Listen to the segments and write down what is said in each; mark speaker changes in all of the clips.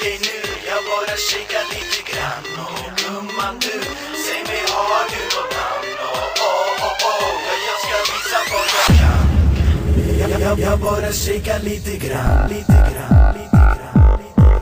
Speaker 1: dig nu, jag bara kikar lite grann. Och gumman du, säg mig har du något namn? Jag ska visa vad jag kan. Jag bara kikar lite grann, lite grann, lite grann, lite grann.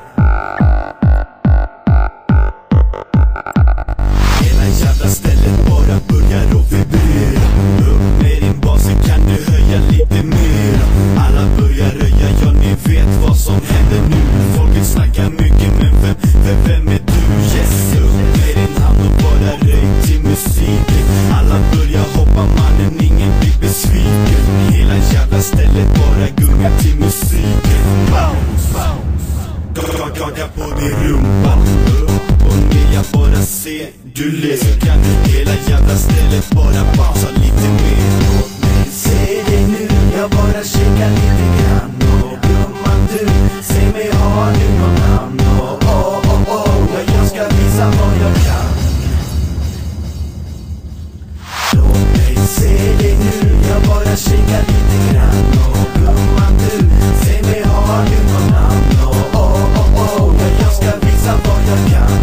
Speaker 1: Hela jävla stället bara börjar och vibrera. Upp med din bas så kan du höja lite mer. Alla börjar röja, ja ni vet vad som händer nu. Folket snackar mycket men vem är du? Yes, upp med din hand och bara röj till musiken. Alla börjar hoppa mannen, ingen blir besviken. Hela jävla stället bara gungar till musiken. Bounce, bounce. Gaga på din rumpa. Upp och ner, jag bara ser du ler. Kan du hela jävla stället bara bouncea lite mer? Låt mig se dig nu, jag bara kikar lite grann. Och gumman du, säg mig har du någon namn? Jag ska visa vad jag kan. Låt mig se dig nu, jag bara kikar lite grann. Och gumman du, säg mig har du någon namn? Jag ska visa vad jag kan.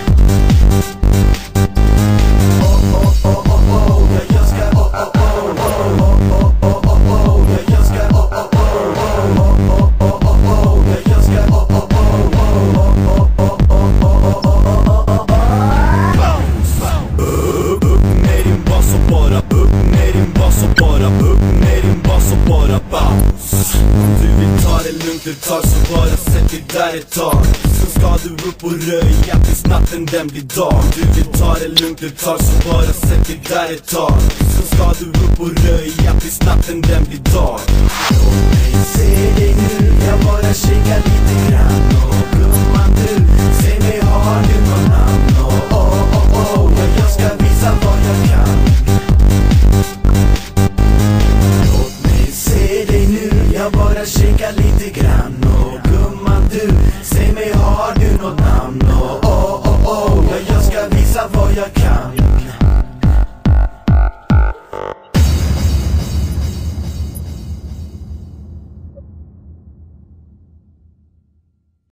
Speaker 1: Ett tag så bara sätt dig där ett tag. Så ska du upp och röja tills natten den blir dag. Du vill ta det lugnt ett tag så bara sätt dig där ett tag. Så ska du upp och röja tills natten den blir dag. Låt mig se dig nu, jag bara kikar lite grann. Och gumman du, säg mig har du någon namn? Jag ska visa vad jag kan. Låt mig se dig nu, jag bara kikar lite grann. Och gumman du, säg mig har du något namn? Jag ska visa vad jag kan.